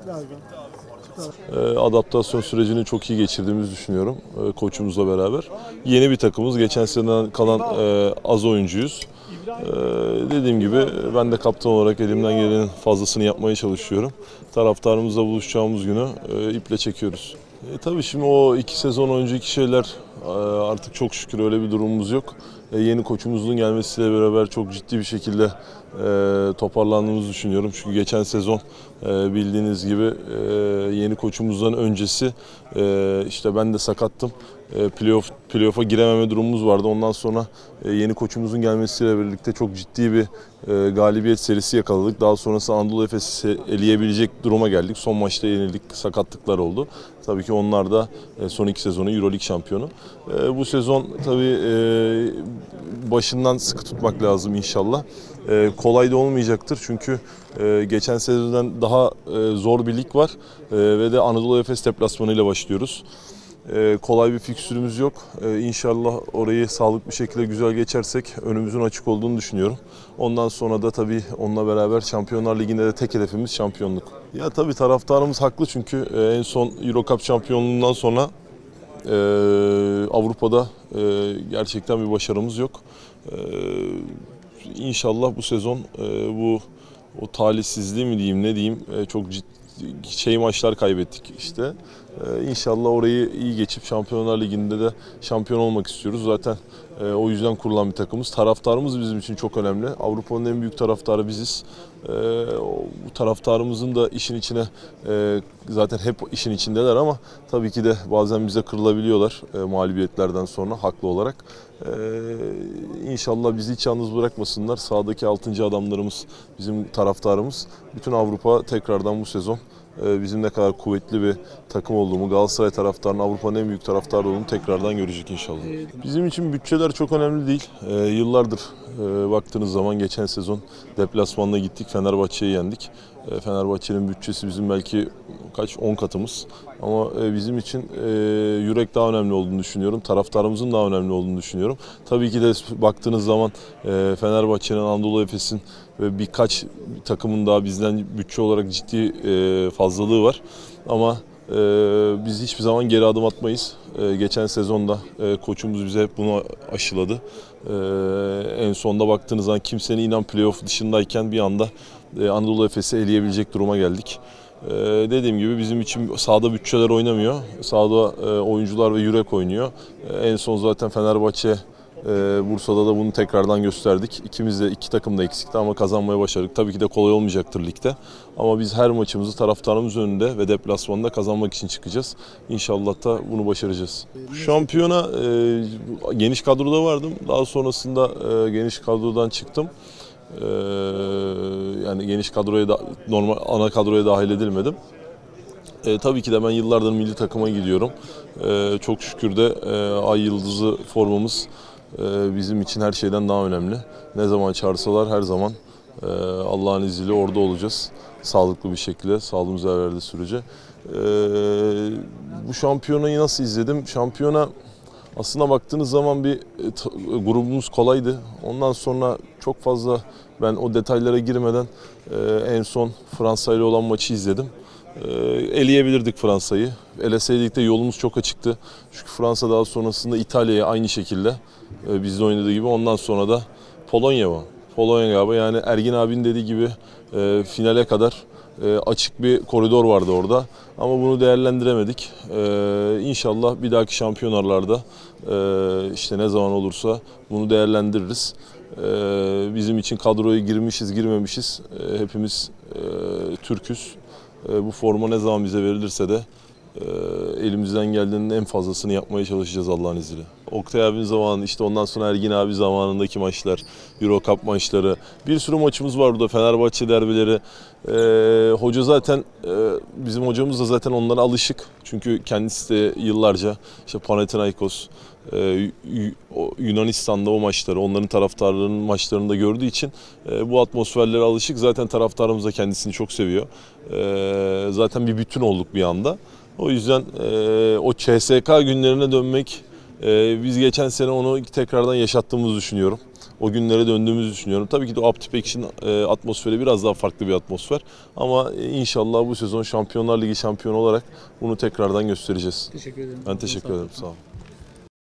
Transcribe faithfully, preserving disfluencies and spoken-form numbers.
Adaptasyon sürecini çok iyi geçirdiğimizi düşünüyorum koçumuzla beraber. Yeni bir takımız. Geçen seneden kalan az oyuncuyuz. Dediğim gibi ben de kaptan olarak elimden gelenin fazlasını yapmaya çalışıyorum. Taraftarımızla buluşacağımız günü iple çekiyoruz. E, tabii şimdi o iki sezon önceki şeyler artık çok şükür öyle bir durumumuz yok. E, yeni koçumuzun gelmesiyle beraber çok ciddi bir şekilde e, toparlandığımızı düşünüyorum. Çünkü geçen sezon e, bildiğiniz gibi e, yeni koçumuzdan öncesi e, işte ben de sakattım. E, playoff, playoff'a girememe durumumuz vardı. Ondan sonra e, yeni koçumuzun gelmesiyle birlikte çok ciddi bir e, galibiyet serisi yakaladık. Daha sonrası Anadolu Efes'i eleyebilecek duruma geldik. Son maçta yenildik, sakatlıklar oldu. Tabii ki onlar da e, son iki sezonu Euroleague şampiyonu. E, bu sezon tabii e, başından sıkı tutmak lazım inşallah. E, kolay da olmayacaktır çünkü e, geçen sezondan daha e, zor bir lig var e, ve de Anadolu Efes deplasmanıyla başlıyoruz. Ee, kolay bir fikstürümüz yok. Ee, İnşallah orayı sağlıklı bir şekilde güzel geçersek önümüzün açık olduğunu düşünüyorum. Ondan sonra da tabii onunla beraber Şampiyonlar Ligi'nde de tek hedefimiz şampiyonluk. Ya tabii taraftarımız haklı çünkü en son Euro Cup şampiyonluğundan sonra e, Avrupa'da e, gerçekten bir başarımız yok. E, İnşallah bu sezon e, bu o talihsizliği mi diyeyim ne diyeyim e, çok ciddi şey maçlar kaybettik işte. Ee, İnşallah orayı iyi geçip Şampiyonlar Ligi'nde de şampiyon olmak istiyoruz. Zaten e, o yüzden kurulan bir takımız. Taraftarımız bizim için çok önemli. Avrupa'nın en büyük taraftarı biziz. Ee, bu taraftarımızın da işin içine e, zaten hep işin içindeler ama tabii ki de bazen bize kırılabiliyorlar e, mağlubiyetlerden sonra haklı olarak. Ee, İnşallah bizi hiç yalnız bırakmasınlar. Sahadaki altıncı adamlarımız bizim taraftarımız. Bütün Avrupa tekrardan bu sezon bizim ne kadar kuvvetli bir takım olduğumu, Galatasaray taraftarının Avrupa'nın en büyük taraftarı olduğunu tekrardan görecek inşallah. Bizim için bütçeler çok önemli değil. E, yıllardır e, baktığınız zaman geçen sezon deplasmanda gittik, Fenerbahçe'yi yendik. E, Fenerbahçe'nin bütçesi bizim belki kaç on katımız. Ama e, bizim için e, yürek daha önemli olduğunu düşünüyorum. Taraftarımızın daha önemli olduğunu düşünüyorum. Tabii ki de baktığınız zaman e, Fenerbahçe'nin, Anadolu Efes'in ve birkaç takımın daha bizden bütçe olarak ciddi e, fazlalığı var. Ama e, biz hiçbir zaman geri adım atmayız. E, geçen sezonda e, koçumuz bize hep bunu aşıladı. E, en sonda baktığınız zaman kimsenin inan playoff dışındayken bir anda e, Anadolu Efes'i eleyebilecek duruma geldik. Ee, dediğim gibi bizim için sahada bütçeler oynamıyor. Sahada e, oyuncular ve yürek oynuyor. E, en son zaten Fenerbahçe e, Bursa'da da bunu tekrardan gösterdik. İkimiz de iki takım da eksikti ama kazanmaya başardık. Tabii ki de kolay olmayacaktır ligde. Ama biz her maçımızı taraftarımız önünde ve deplasmanda kazanmak için çıkacağız. İnşallah da bunu başaracağız. Şampiyona e, geniş kadroda vardım. Daha sonrasında e, geniş kadrodan çıktım. Ee, yani geniş kadroya da normal ana kadroya dahil edilmedim. Ee, tabii ki de ben yıllardır milli takıma gidiyorum. Ee, çok şükür de e, Ay Yıldızı formamız e, bizim için her şeyden daha önemli. Ne zaman çağırsalar her zaman e, Allah'ın izniyle orada olacağız. Sağlıklı bir şekilde, sağlığımız el verdiği sürece. Ee, bu şampiyonayı nasıl izledim? Şampiyona aslında baktığınız zaman bir grubumuz kolaydı. Ondan sonra çok fazla ben o detaylara girmeden en son Fransa ile olan maçı izledim. Eleyebilirdik Fransa'yı. Eleseydik de yolumuz çok açıktı. Çünkü Fransa daha sonrasında İtalya'ya aynı şekilde bizde oynadığı gibi. Ondan sonra da Polonya var. Polonya galiba yani Ergin abinin dediği gibi finale kadar açık bir koridor vardı orada. Ama bunu değerlendiremedik. Ee, İnşallah bir dahaki şampiyonlarlarda e, işte ne zaman olursa bunu değerlendiririz. Ee, bizim için kadroya girmişiz, girmemişiz. Ee, hepimiz e, Türk'üz. E, bu forma ne zaman bize verilirse de e, elimizden geldiğinin en fazlasını yapmaya çalışacağız Allah'ın izniyle. Oktay abinin zamanı, işte ondan sonra Ergin abi zamanındaki maçlar, Euro Cup maçları, bir sürü maçımız var burada, Fenerbahçe derbileri. Ee, hoca zaten, e, bizim hocamız da zaten onlara alışık. Çünkü kendisi de yıllarca işte Panathinaikos, e, Yunanistan'da o maçları, onların taraftarlarının maçlarını da gördüğü için e, bu atmosferlere alışık. Zaten taraftarımız da kendisini çok seviyor. E, zaten bir bütün olduk bir anda. O yüzden e, o C S K günlerine dönmek, e, biz geçen sene onu tekrardan yaşattığımızı düşünüyorum. o günlere döndüğümüzü düşünüyorum. Tabii ki de Optip Action'ın e, atmosferi biraz daha farklı bir atmosfer. Ama e, inşallah bu sezon Şampiyonlar Ligi şampiyonu olarak bunu tekrardan göstereceğiz. Teşekkür ederim. Ben teşekkür ederim. Sağ olun.